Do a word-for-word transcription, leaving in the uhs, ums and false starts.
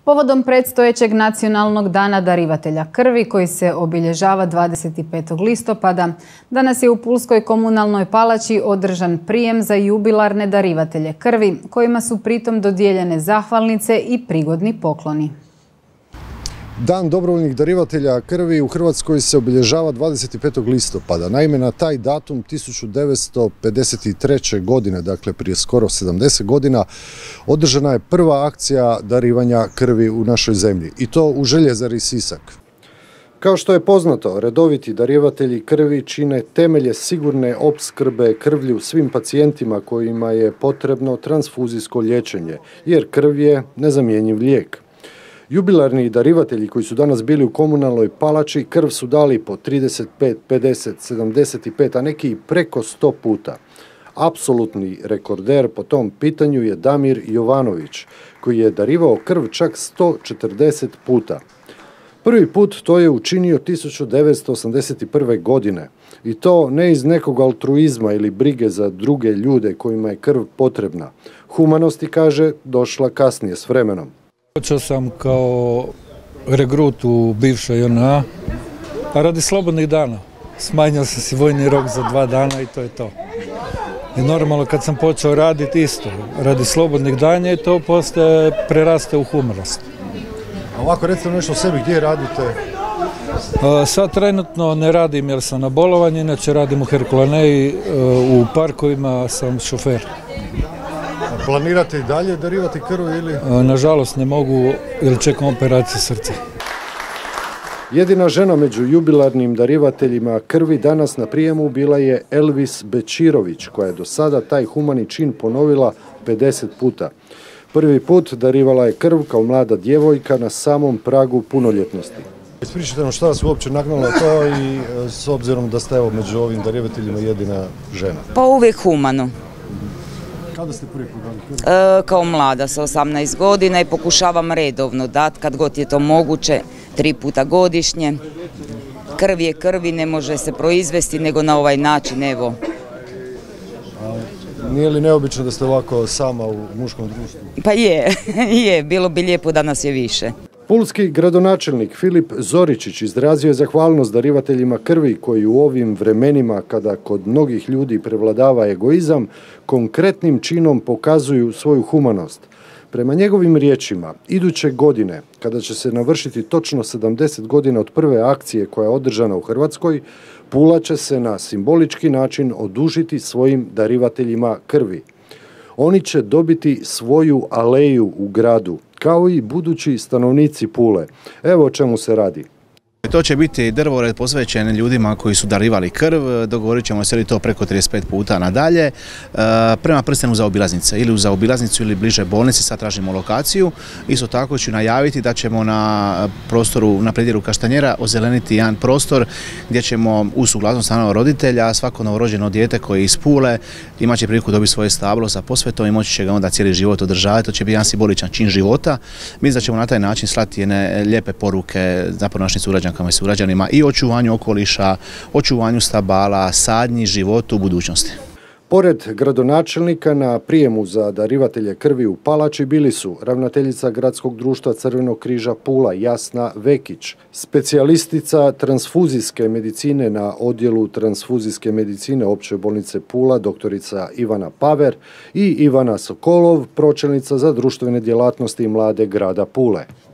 Povodom predstojećeg nacionalnog dana darivatelja krvi koji se obilježava dvadeset petog listopada, danas je u Pulskoj komunalnoj palači održan prijem za jubilarne darivatelje krvi, kojima su pritom dodijeljene zahvalnice i prigodni pokloni. Dan dobrovoljnih darivatelja krvi u Hrvatskoj se obilježava dvadeset petog listopada. Naime, na taj datum tisuću devetsto pedeset treće. godine, dakle prije skoro sedamdeset godina, održana je prva akcija darivanja krvi u našoj zemlji, i to u Željezari Sisak. Kao što je poznato, redoviti darivatelji krvi čine temelje sigurne opskrbe krvlju svim pacijentima kojima je potrebno transfuzijsko liječenje, jer krv je nezamjenjiv lijek. Jubilarni darivatelji koji su danas bili u komunalnoj palači krv su dali po trideset pet, pedeset, sedamdeset pet, a neki i preko sto puta. Apsolutni rekorder po tom pitanju je Damir Jovanović, koji je darivao krv čak sto četrdeset puta. Prvi put to je učinio tisuću devetsto osamdeset prve. godine. I to ne iz nekog altruizma ili brige za druge ljude kojima je krv potrebna. Humanosti, kaže, došla kasnije s vremenom. Počeo sam kao regrut u bivšoj J N A, a radi slobodnih dana. Smanjio sam si vojni rok za dva dana i to je to. I normalno kad sam počeo raditi isto, radi slobodnih dana i to postaje preraste u humanost. A ovako recite nešto o sebi, gdje radite? A, sad trenutno ne radim jer sam na bolovanju, inače radim u Herkulaneji, u parkovima sam šofer. Planirate i dalje darivati krv ili? Nažalost ne mogu jer čekam operaciju srca. Jedina žena među jubilarnim darivateljima krvi danas na prijemu bila je Elvis Bečirović, koja je do sada taj humani čin ponovila pedeset puta. Prvi put darivala je krv kao mlada djevojka na samom pragu punoljetnosti. Ispričajte nam šta vas uopće nagnalo na to i s obzirom da ste evo među ovim darivateljima jedina žena. Pa uvijek humano. Kada ste prvi put dali krv? E, kao mlada, sa osamnaest godina i pokušavam redovno dati kad god je to moguće, tri puta godišnje. Krv je krvi, ne može se proizvesti nego na ovaj način, evo. A nije li neobično da ste ovako sama u muškom društvu? Pa je, je, bilo bi lijepo da nas je više. Pulski gradonačelnik Filip Zoričić izrazio je zahvalnost darivateljima krvi koji u ovim vremenima, kada kod mnogih ljudi prevladava egoizam, konkretnim činom pokazuju svoju humanost. Prema njegovim riječima, iduće godine, kada će se navršiti točno sedamdeset godina od prve akcije koja je održana u Hrvatskoj, Pula će se na simbolički način odužiti svojim darivateljima krvi. Oni će dobiti svoju aleju u gradu, kao i budući stanovnici Pule. Evo o čemu se radi. To će biti drvored posvećen ljudima koji su darivali krv, dogovorit ćemo se li to preko trideset pet puta nadalje, prema prstenu zaobilaznice, ili u zaobilaznicu ili bliže bolnici, sad tražimo lokaciju. Isto tako ću najaviti da ćemo na prostoru, na predjelu Kaštanjera ozeleniti jedan prostor gdje ćemo uz suglasnost naravno roditelja, svako novorođeno dijete koje je iz Pule imat će priliku dobiti svoje stablo sa posvetom i moći će ga onda cijeli život održavati. To će biti jedan simboličan čin života. Mislim da ćemo na taj način slati jedne lijepe poruke zapravo našim sugrađankama i sugrađanima i očuvanju okoliša, očuvanju stabala, sadnji, životu u budućnosti. Pored gradonačelnika na prijemu za darivatelje krvi u palači bili su ravnateljica Gradskog društva Crvenog križa Pula Jasna Vekić, specijalistica transfuzijske medicine na odjelu transfuzijske medicine Opće bolnice Pula doktorica Ivana Paver i Ivana Sokolov, pročelnica za društvene djelatnosti i mlade grada Pule.